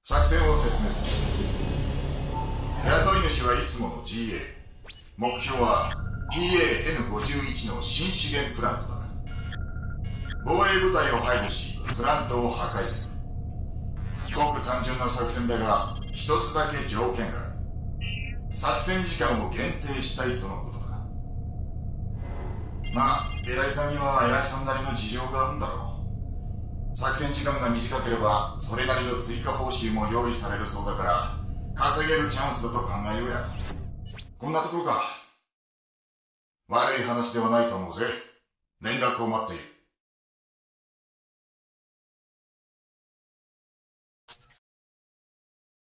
作戦を説明する。雇い主はいつもの GA。目標は PAN51 の新資源プラントだ。防衛部隊を排除し、プラントを破壊する。ごく単純な作戦だが、一つだけ条件がある。作戦時間を限定したいとのことだ。まあ、偉いさんには偉いさんなりの事情があるんだろう。作戦時間が短ければ、それなりの追加報酬も用意されるそうだから、稼げるチャンスだと考えようや。こんなところか。悪い話ではないと思うぜ。連絡を待っている。